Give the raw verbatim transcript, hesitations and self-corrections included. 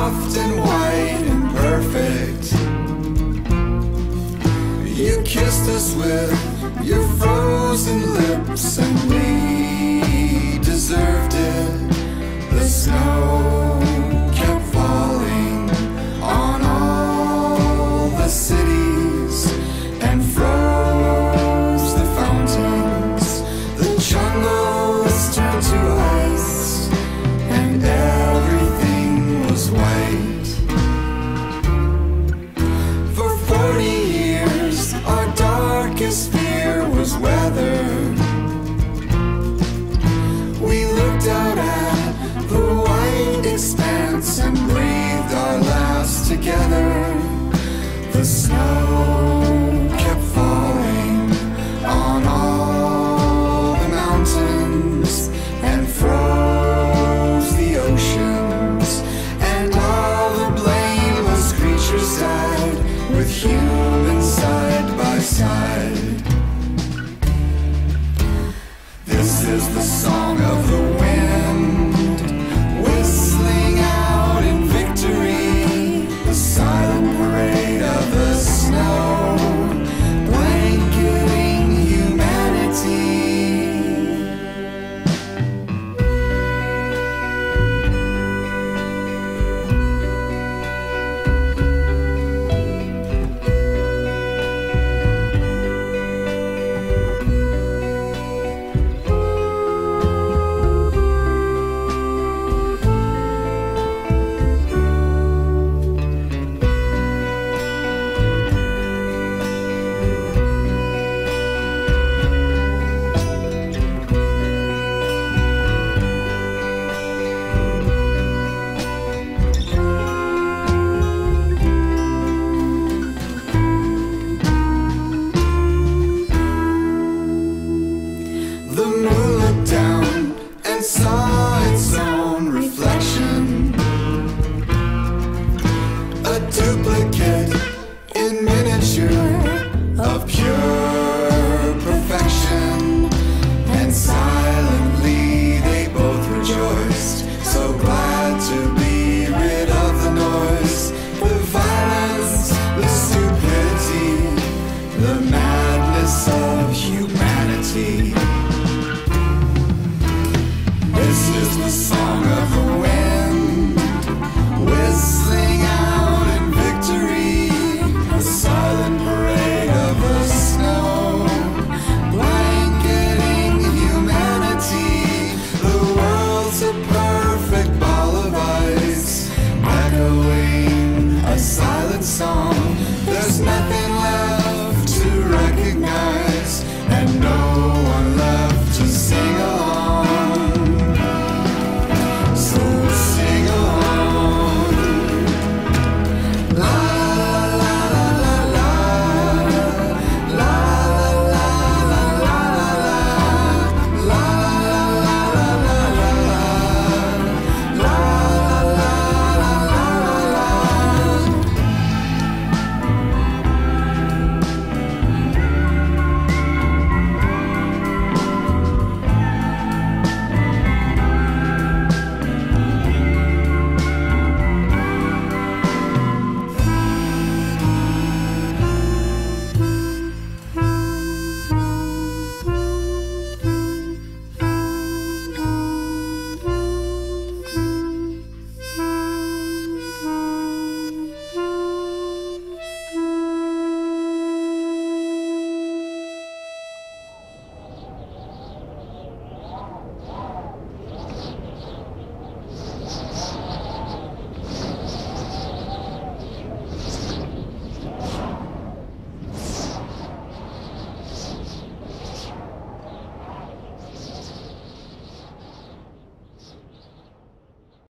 soft and white and perfect. You kissed us with your frozen lips, and we deserved it. The snow kept falling on all the cities and froze the fountains. The jungles turned to ice, and everything was white. For forty years, our darkest fear was weather. We looked out at the white expanse and breathed our last together. The snow kept falling on all the mountains and froze the oceans, and all the blameless creatures died with humans side by side. This is the song of the wind, whistling out in victory, the silent parade of the snow, blanketing humanity. The moon looked down and saw its own reflection, a duplicate in miniature of pure perfection, and silently they both rejoiced, so glad to be rid of the noise, the violence, the stupidity, the madness of humanity. This is the song of the wind, whistling out in victory, a silent parade of the snow, blanketing humanity. The world's a perfect ball of ice, echoing a silent song. There's nothing left to recognize, and no one left